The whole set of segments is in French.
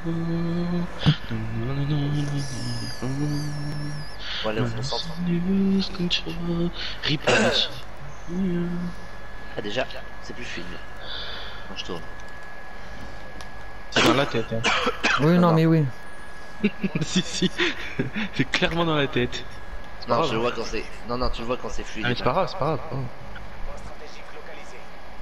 Voilà, on s'entend. Rip. Ah déjà, c'est plus fluide. Quand je tourne. C'est dans la tête, hein. Oui, non, mais oui. Si, si. C'est clairement dans la tête. Non, grave, je le vois quand c'est. Non, non, tu le vois quand c'est fluide. Ah, mais c'est pas grave, c'est pas grave. Oh. Point stratégique localisé.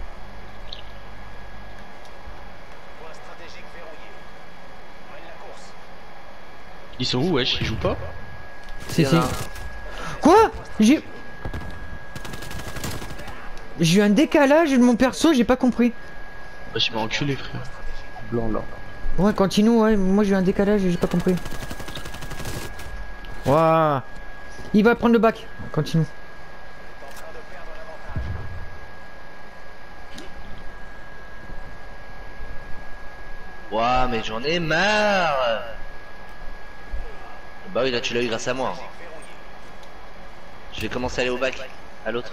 Point stratégique verrouillé. Mène la course. Ils sont où, wesh? Ils jouent pas? Si, Il y en si. a un. Quoi? J'ai eu un décalage de mon perso, j'ai pas compris. Bah, je m'ai enculé, frère. Blanc, là. Ouais, continue, ouais, moi j'ai eu un décalage et j'ai pas compris. Waouh. Il va prendre le bac. Continue. En train de perdre l'avantage. Ouah, mais j'en ai marre. Bah oui, là tu l'as eu grâce à moi. Je vais commencer à aller au bac. À l'autre.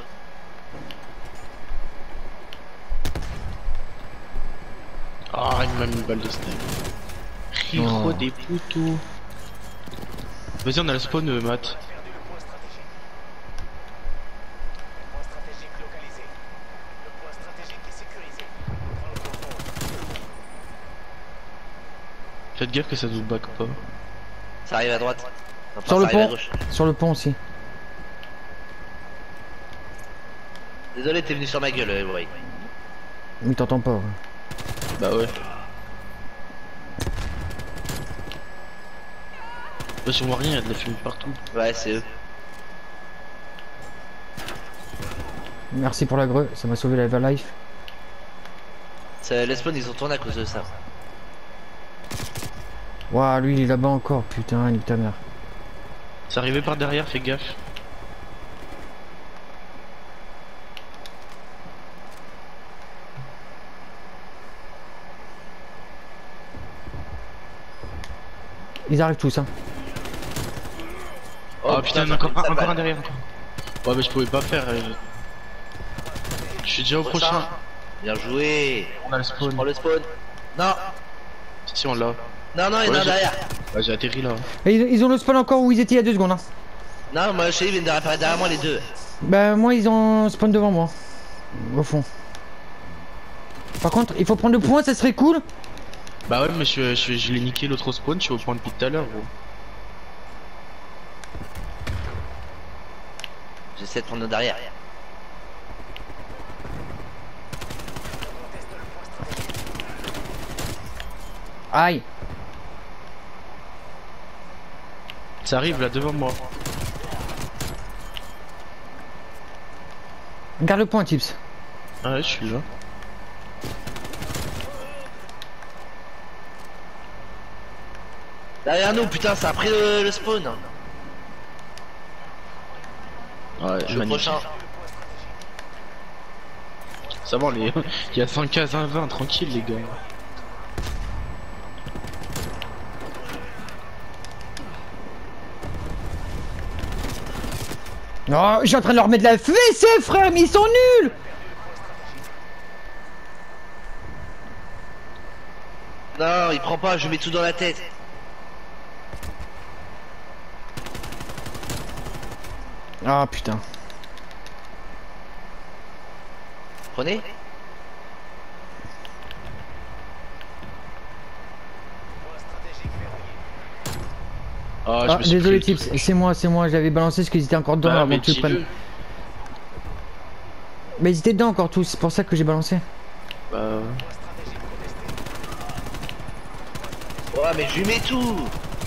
Ah, il m'a mis une balle de snipe. Riro Oh. des poteaux. Vas-y, on a le spawn, Matt. Perdu le point stratégique. Point stratégique localisé. Le point stratégique est sécurisé. Prends le contrôle. Faites gaffe que ça nous back pas. Ça arrive à droite. Enfin, Sur ça le arrive à pont. gauche. Sur le pont aussi. Désolé, t'es venu sur ma gueule, ouais. Mais t'entends pas. Ouais. Bah ouais. Bah, si on voit rien, il y a de la fumée partout. Ouais, c'est eux. Merci pour la greu, ça m'a sauvé la life. Les spawns, ils ont tourné à cause de ça. Waouh, lui il est là-bas encore, putain, nique ta mère. C'est arrivé par derrière, fais gaffe. Ils arrivent tous, hein. Oh, putain, il y en a encore ça un balle. derrière. Ouais, mais je pouvais pas faire. Je suis déjà au prochain. Bien joué. On a le Je spawn. prends le spawn. Non, Si, on l'a. non, non, il y en a un Ouais, derrière. Ouais, j'ai atterri là. Et ils ont le spawn encore où ils étaient il y a 2 secondes, hein. Non, moi, je sais, ils viennent d'apparaître derrière moi, les deux. Bah moi ils ont spawn devant moi. Au fond. Par contre, il faut prendre le point, ça serait cool. Bah ouais, mais je l'ai niqué l'autre spawn, je suis au point depuis tout à l'heure, gros. J'essaie de prendre le derrière. Aïe. Ça arrive là devant moi. Garde le point, Tips. Ah ouais, je suis là. Derrière nous, putain, ça a pris le spawn. Ouais, Je suis le magnifique. prochain. Ça va, les... il y a 115 à 20, tranquille les gars. Non, je suis en train de leur mettre de la fessée, frère, mais ils sont nuls. Non, il prend pas, je mets tout dans la tête. Ah putain. Prenez. Ah, Ah, me suis désolé pris le Tips, truc. c'est moi, j'avais balancé ce qu'ils étaient encore dedans Bah, avant mais que tu le dis-le. prennes. Mais ils étaient dedans encore tous, c'est pour ça que j'ai balancé. Bah... Ouais, mais je lui mets tout.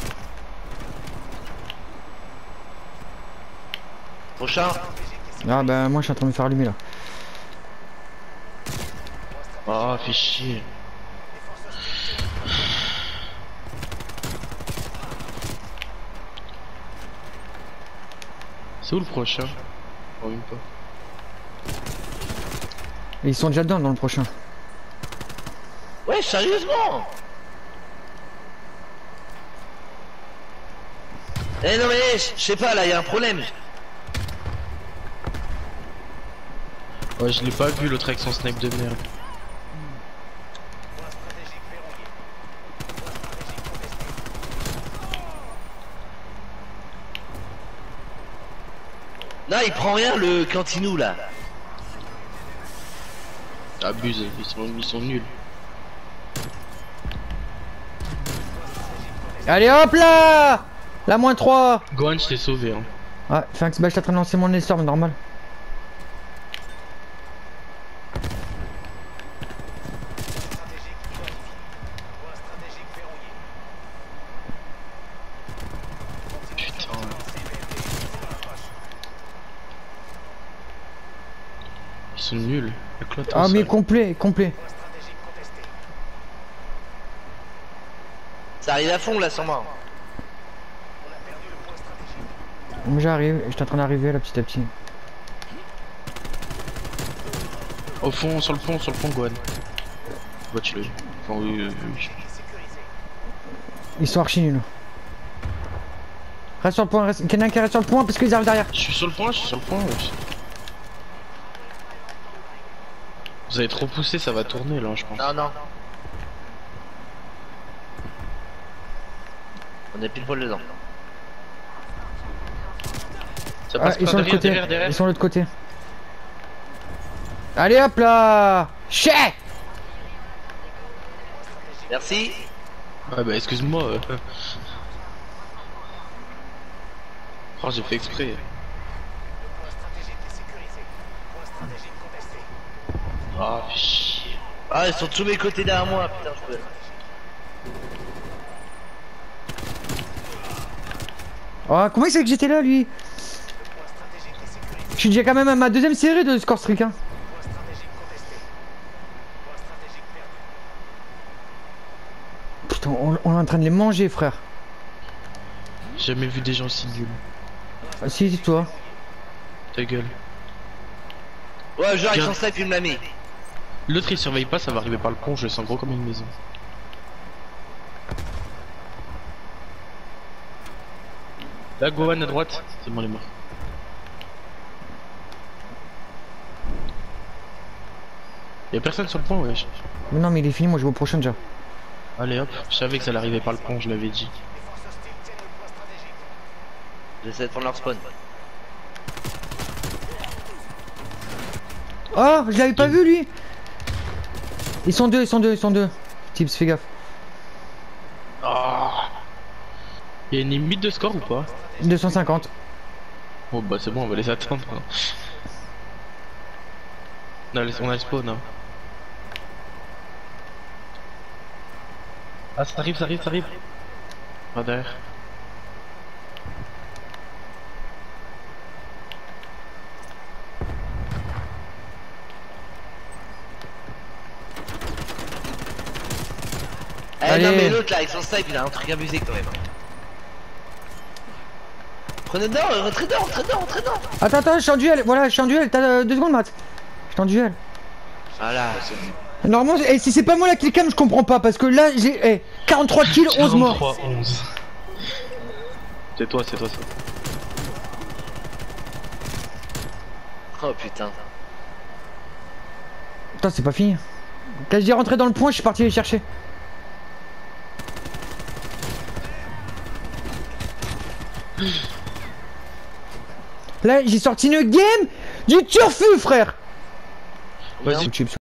Prochain. Ah bah moi je suis en train de me faire allumer là. Ah, fais chier. C'est où le prochain? Oh, même pas. Et ils sont déjà dedans dans le prochain. Ouais, sérieusement. Eh non mais, je sais pas, là, y a un problème. Ouais, je l'ai pas vu l'autre avec son snipe de merde. Non, il prend rien le Cantinou là. Abuse, ils sont nuls. Allez hop là. La moins 3. Gohan, je t'ai sauvé. Hein. Ah, Finks, bah je t'ai en train de lancer mon Storm, normal. Stratégique identifié. Point stratégique verrouillé. Putain. Ils sont nuls. Le cloître Ah, au mais sol. complet. Point stratégique contesté. Ça arrive à fond là sur moi. On a perdu le point stratégique. J'arrive, je suis en train d'arriver là petit à petit. Au fond, sur le pont, Gohan. Bah tu l'as eu. Enfin, oui. Stratégique sécurisé. Ils sont archi nuls. Reste sur le point, reste... Quelqu'un qui reste sur le point parce qu'ils arrivent derrière. Je suis sur le point, wesh. Vous avez trop poussé, ça va tourner là, je pense. Non, non. On est pile poil dedans. Ça Ah, passe ils pas sont de l'autre côté. derrière. Ils sont de l'autre côté. Allez hop là. Chais. Merci. Ah bah excuse-moi. Oh, j'ai fait exprès. Le point stratégique est sécurisé. Point stratégique contesté. Ah, fais chier. Ah, ils sont de tous mes côtés derrière moi, putain, je peux. Oh, comment il sait que j'étais là lui? Le point stratégique est sécurisé. Je suis déjà quand même à ma deuxième série de score streak hein. Point stratégique contesté. Point stratégique perdu. Putain, on est en train de les manger frère. J'ai jamais vu des gens si nuls. Ah, si, toi. Ta gueule. Ouais, genre, ils Tiens. sont safe, il me l'a mis. L'autre il surveille pas, ça va arriver par le pont, je le sens gros comme une maison. Là, Gohan à droite, c'est bon, les morts. Y'a personne sur le pont, wesh. Mais non, mais il est fini, moi je vais au prochain déjà. Allez hop, je savais que ça allait arriver par le pont, je l'avais dit. Les forces hostiles tiennent le point stratégique. J'essaie de prendre leur spawn. Oh, je l'avais pas vu lui. Ils sont deux. Tips, fais gaffe. Ah. Y'a une limite de score ou pas? 250. Oh bah c'est bon, on va les attendre. On a le spawn. Hein. Ah ça arrive. Pas derrière. Eh Allez. non, mais l'autre là, ils sont safe, il a un truc abusé quand même. Prenez dedans, rentrez dedans. Attends, je suis en duel. Voilà, je suis en duel. T'as 2 secondes, Matt. Je suis en duel. Voilà. Normalement, et si c'est pas moi la killcam, je comprends pas. Parce que là, j'ai 43 kills, 11 morts. 43, 11. C'est toi. Oh putain. Putain, c'est pas fini. Quand je dis rentrer dans le point, je suis parti les chercher. Là, j'ai sorti une game du turfu, frère. Vas-y. Chips.